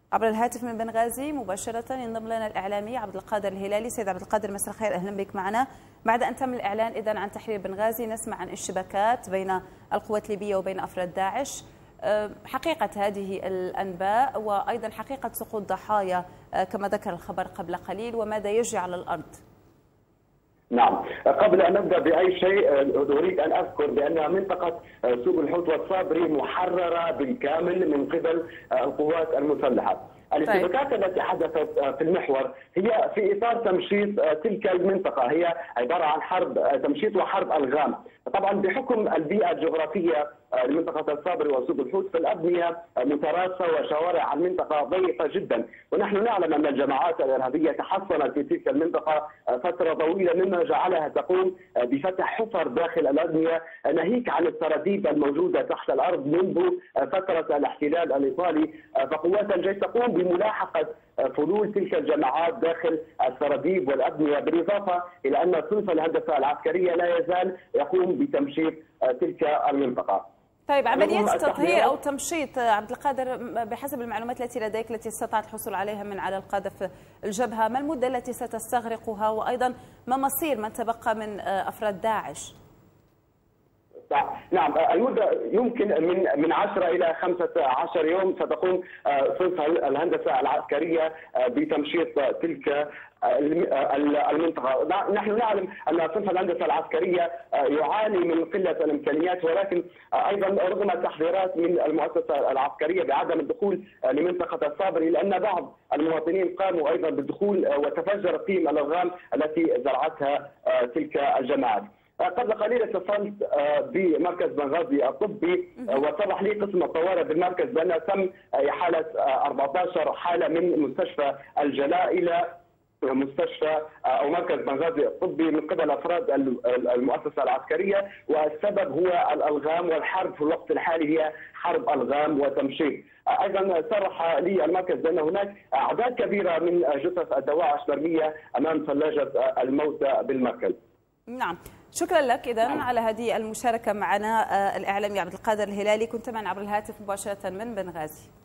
عبر الهاتف من بنغازي مباشرة ينضم لنا الإعلامي عبد القادر الهلالي. سيد عبد القادر، مساء الخير، أهلا بك معنا. بعد أن تم الإعلان إذن عن تحرير بنغازي، نسمع عن اشتباكات بين القوات الليبية وبين أفراد داعش. حقيقة هذه الأنباء وأيضا حقيقة سقوط ضحايا كما ذكر الخبر قبل قليل، وماذا يجري على الأرض؟ نعم، قبل أن نبدأ بأي شيء أريد أن أذكر بأن منطقة سوق الحوت والصابري محررة بالكامل من قبل القوات المسلحة. الاشتباكات التي حدثت في المحور هي في إطار تمشيط تلك المنطقة، هي عبارة عن حرب تمشيط وحرب ألغام. طبعا بحكم البيئة الجغرافية لمنطقة الصابري وسوق الحوت، فالأبنية متراصة وشوارع المنطقة ضيقة جدا، ونحن نعلم أن الجماعات الإرهابية تحصنت في تلك المنطقة فترة طويلة، مما جعلها تقوم بفتح حفر داخل الأبنية ناهيك عن السراديب الموجودة تحت الأرض منذ فترة الاحتلال الإيطالي. فقوات الجيش تقوم بملاحقة فلول تلك الجماعات داخل السراديب والأبنية، بالإضافة إلى أن صنف الهندسة العسكرية لا يزال يقوم بتمشيط تلك المنطقة. طيب، عملية تطهير أو تمشيط عبد القادر بحسب المعلومات التي لديك التي استطعت الحصول عليها من على القادة في الجبهة، ما المدة التي ستستغرقها، وأيضا ما مصير من تبقى من أفراد داعش؟ نعم، المدة يمكن من 10 إلى 15 يوم ستقوم صنف الهندسة العسكرية بتمشيط تلك المنطقة. نحن نعلم أن صنف الهندسة العسكرية يعاني من قلة الإمكانيات، ولكن أيضا رغم التحذيرات من المؤسسة العسكرية بعدم الدخول لمنطقة الصابري، لأن بعض المواطنين قاموا أيضا بالدخول وتفجرت فيهم الألغام التي زرعتها تلك الجماعات. قبل قليل اتصلت بمركز بنغازي الطبي، وصرح لي قسم الطوارئ بالمركز بأن تم إحالة 14 حالة من مستشفى الجلاء إلى مستشفى أو مركز بنغازي الطبي من قبل أفراد المؤسسة العسكرية، والسبب هو الألغام، والحرب في الوقت الحالي هي حرب ألغام وتمشيط. أيضا صرح لي المركز بأن هناك أعداد كبيرة من جثث الدواعش مرمية أمام ثلاجة الموتى بالمركز. نعم، شكرا لك إذن على هذه المشاركة معنا الإعلامي عبد القادر الهلالي، كنت معنا عبر الهاتف مباشرة من بنغازي.